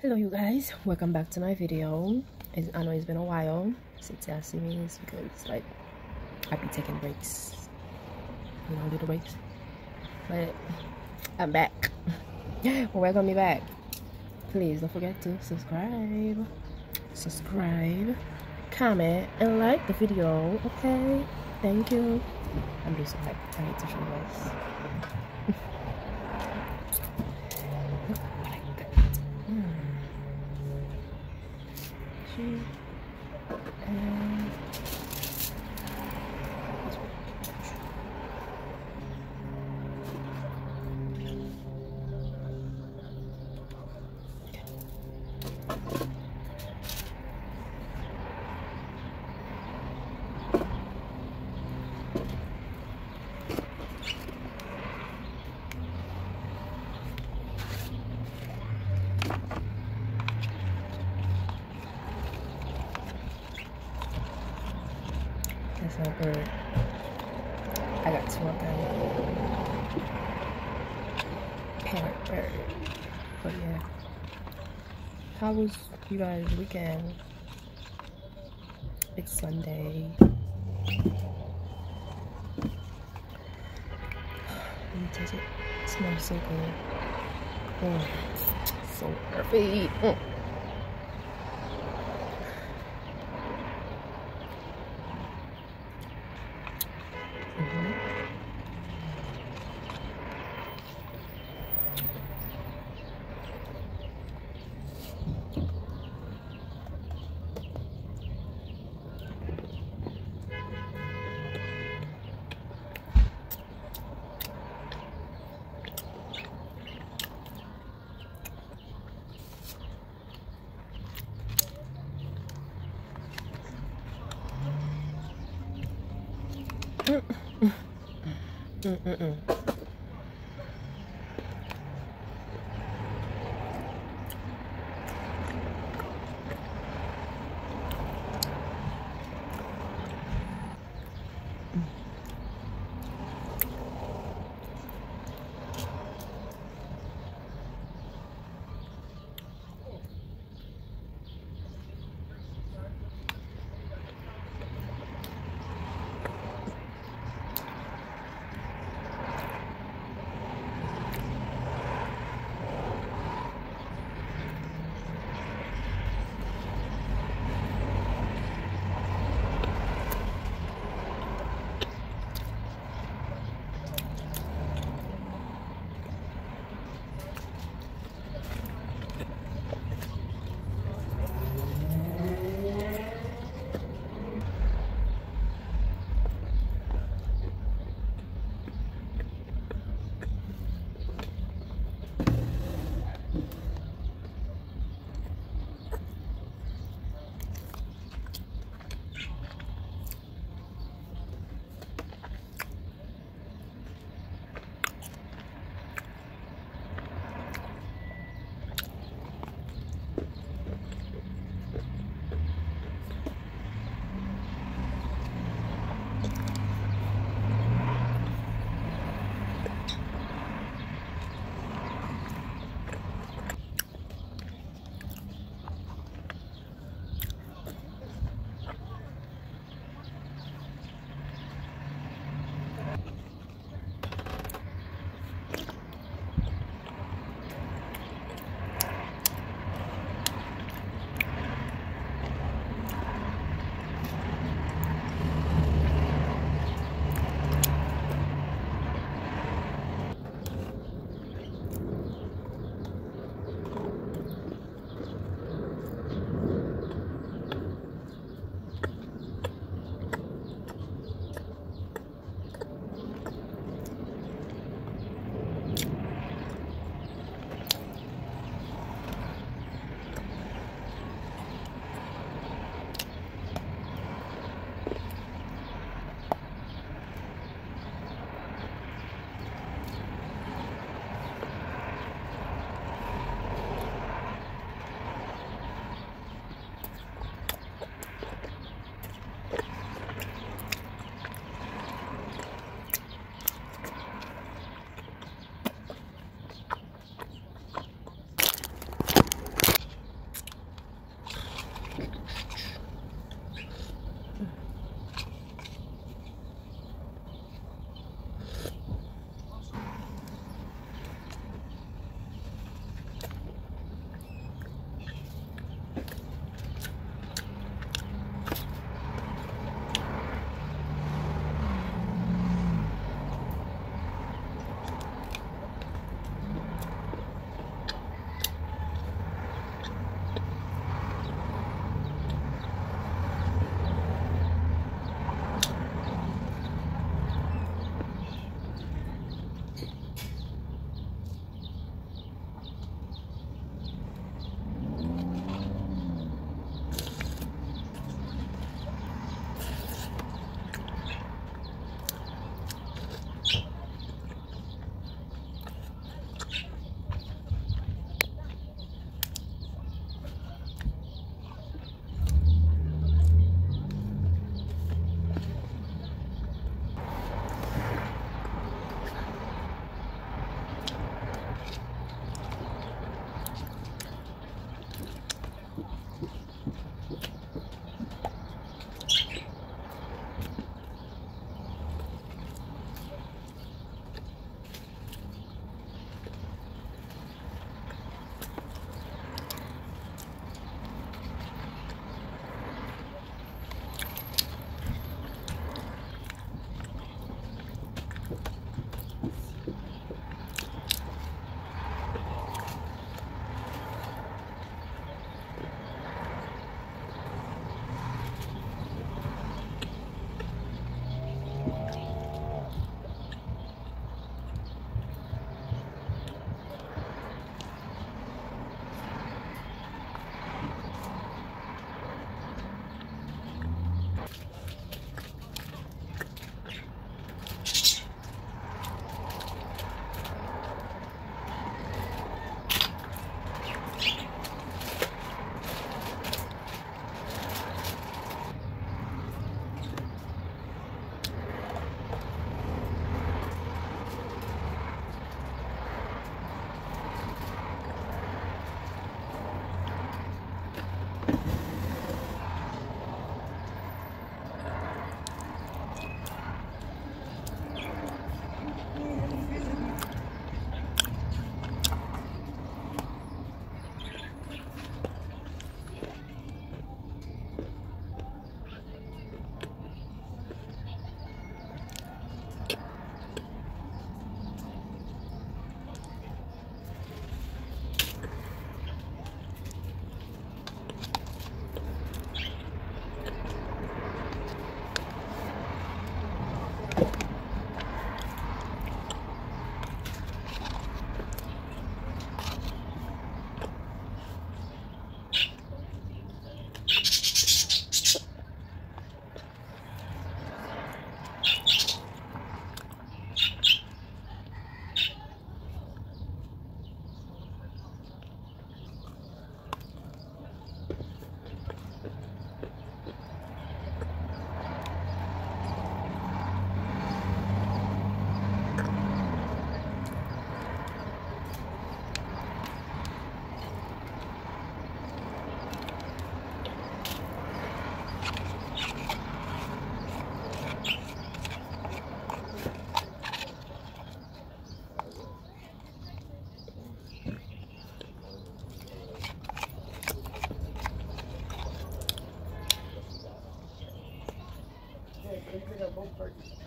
Hello you guys, welcome back to my video. I know it's been a while since y'all see me. It's because like I be taking breaks, little breaks, but I'm back. Welcome me back. Please don't forget to subscribe, comment, and like the video. Okay, thank you. I'm just like I need to show you guys. That's not good. I got two of them. Parent bird. But yeah. How was you guys' weekend? It's Sunday. Let me taste it. It smells so good. So perfect.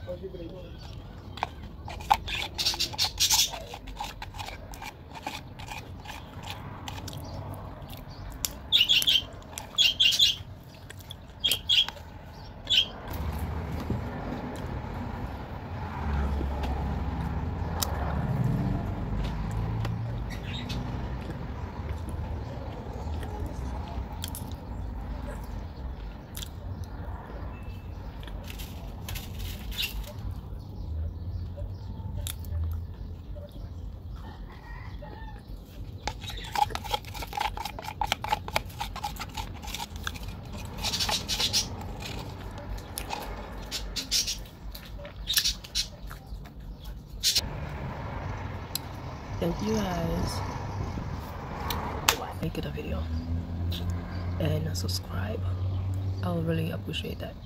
Thank you guys for liking the video and subscribe. I would really appreciate that.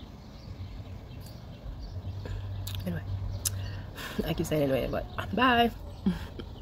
Anyway, I keep saying anyway, but bye.